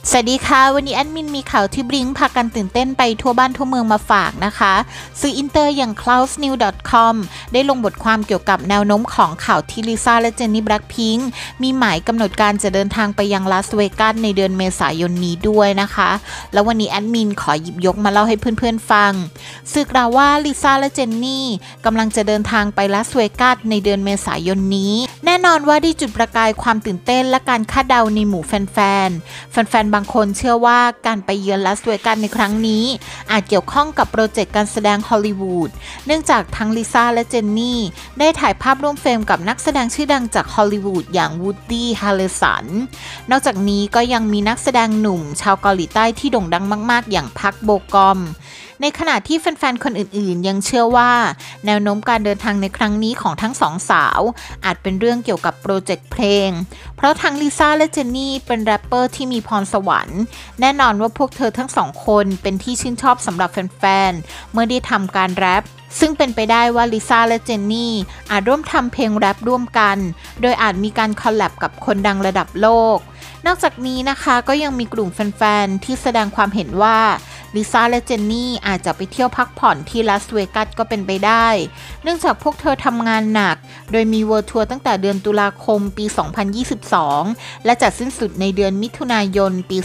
สวัสดีค่ะวันนี้แอดมินมีข่าวที่บลิงก์พากันตื่นเต้นไปทั่วบ้านทั่วเมืองมาฝากนะคะสื่ออินเตอร์อย่าง cloudsnews.com ได้ลงบทความเกี่ยวกับแนวโน้มของข่าวที่ลิซ่าและเจนนี่แบล็คพิงค์มีหมายกำหนดการจะเดินทางไปยังลาสเวกัสในเดือนเมษายนนี้ด้วยนะคะแล้ววันนี้แอดมินขอหยิบยกมาเล่าให้เพื่อนๆฟังสื่อกล่าวว่าลิซ่าและเจนนี่กำลังจะเดินทางไปลาสเวกัสในเดือนเมษายนนี้แน่นอนว่าได้จุดประกายความตื่นเต้นและการคาดเดาในหมู่แฟนๆบางคนเชื่อว่าการไปเยือนลาสเวกัสในครั้งนี้อาจเกี่ยวข้องกับโปรเจกต์การแสดงฮอลลีวูดเนื่องจากทั้งลิซ่าและเจนนี่ได้ถ่ายภาพร่วมเฟรมกับนักแสดงชื่อดังจากฮอลลีวูดอย่างวูดดี้ ฮาร์เรสันนอกจากนี้ก็ยังมีนักแสดงหนุ่มชาวเกาหลีใต้ที่โด่งดังมากๆอย่างพักโบกอมในขณะที่แฟนๆคนอื่นๆยังเชื่อว่าแนวโน้มการเดินทางในครั้งนี้ของทั้งสองสาวอาจเป็นเรื่องเกี่ยวกับโปรเจกต์เพลงเพราะทั้งลิซ่าและเจนนี่เป็นแรปเปอร์ที่มีพรสวรรค์แน่นอนว่าพวกเธอทั้งสองคนเป็นที่ชื่นชอบสำหรับแฟนๆเมื่อได้ทำการแรปซึ่งเป็นไปได้ว่าลิซ่าและเจนนี่อาจร่วมทำเพลงแรปร่วมกันโดยอาจมีการคอลแลบกับคนดังระดับโลกนอกจากนี้นะคะก็ยังมีกลุ่มแฟนๆที่แสดงความเห็นว่าลิซ่าและเจนนี่อาจจะไปเที่ยวพักผ่อนที่ลาสเวกัสก็เป็นไปได้เนื่องจากพวกเธอทำงานหนักโดยมีเวิลด์ทัวร์ตั้งแต่เดือนตุลาคมปี 2022 และจะสิ้นสุดในเดือนมิถุนายนปี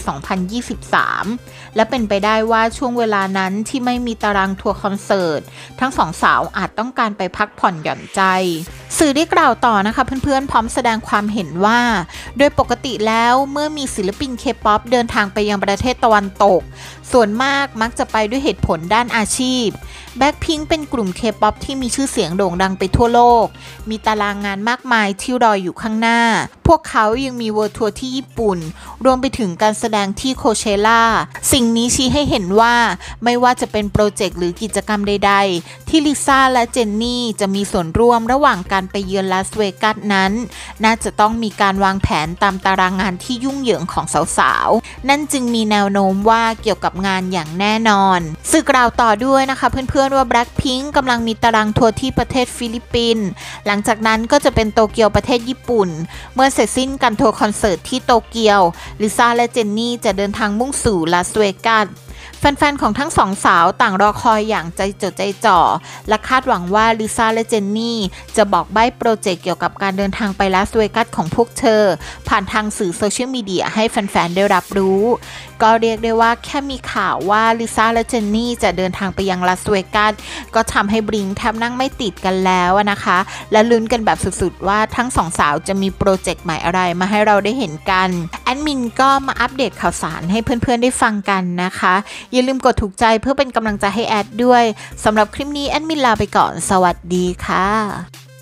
2023 และเป็นไปได้ว่าช่วงเวลานั้นที่ไม่มีตารางทัวร์คอนเสิร์ตทั้งสองสาวอาจต้องการไปพักผ่อนหย่อนใจสื่อได้กล่าวต่อนะคะเพื่อนๆพร้อมแสดงความเห็นว่าโดยปกติแล้วเมื่อมีศิลปินเคป๊อปเดินทางไปยังประเทศตะวันตกส่วนมากมักจะไปด้วยเหตุผลด้านอาชีพแบ็คพิงค์เป็นกลุ่มเคป๊อปที่มีชื่อเสียงโด่งดังไปทั่วโลกมีตารางงานมากมายที่รออยู่ข้างหน้าพวกเขายังมีเวิลด์ทัวร์ที่ญี่ปุ่นรวมไปถึงการแสดงที่โคเชล่าสิ่งนี้ชี้ให้เห็นว่าไม่ว่าจะเป็นโปรเจกต์หรือกิจกรรมใดๆที่ลิซ่าและเจนนี่จะมีส่วนร่วมระหว่างการไปเยือนลาสเวกัสนั้นน่าจะต้องมีการวางแผนตามตารางงานที่ยุ่งเหยิงของสาวๆนั่นจึงมีแนวโน้มว่าเกี่ยวกับงานอย่างแน่นอนสื่อกล่าวต่อด้วยนะคะเพื่อนๆว่าแบล็คพิงค์กำลังมีตารางทัวร์ที่ประเทศฟิลิปปินส์หลังจากนั้นก็จะเป็นโตเกียวประเทศญี่ปุ่นเมื่อเสร็จสิ้นการทัวร์คอนเสิร์ตที่โตเกียวลิซ่าและเจนนี่จะเดินทางมุ่งสู่ลาสเวกัสแฟนๆของทั้งสองสาวต่างรอคอยอย่างใจจดใจจ่อและคาดหวังว่าลิซ่าและเจนนี่จะบอกใบ้โปรเจกต์เกี่ยวกับการเดินทางไปลาสเวกัสของพวกเธอผ่านทางสื่อโซเชียลมีเดียให้แฟนๆได้รับรู้ก็เรียกได้ว่าแค่มีข่าวว่าลิซ่าและเจนนี่จะเดินทางไปยังลาสเวกัสก็ทำให้บลิงก์แทบนั่งไม่ติดกันแล้วนะคะและลุ้นกันแบบสุดๆว่าทั้งสองสาวจะมีโปรเจกต์ใหม่อะไรมาให้เราได้เห็นกันแอดมินก็มาอัปเดตข่าวสารให้เพื่อนๆได้ฟังกันนะคะอย่าลืมกดถูกใจเพื่อเป็นกำลังใจให้แอดด้วยสำหรับคลิปนี้แอดมินลาไปก่อนสวัสดีค่ะ